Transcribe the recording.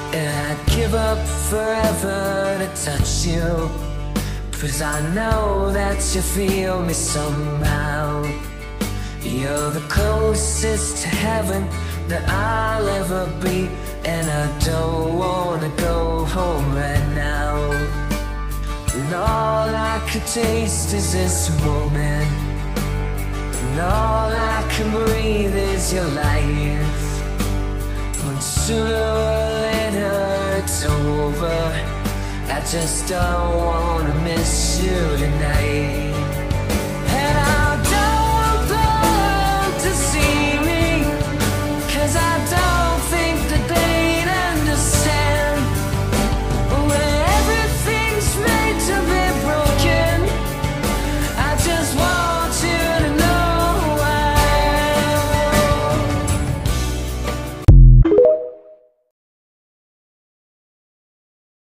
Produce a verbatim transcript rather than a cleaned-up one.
And I'd give up forever to touch you, 'cause I know that you feel me somehow. You're the closest to heaven that I'll ever be, and I don't wanna go home right now. And all I could taste is this moment, and all I can breathe is your life. But sooner or later it's over, I just don't wanna miss you tonight.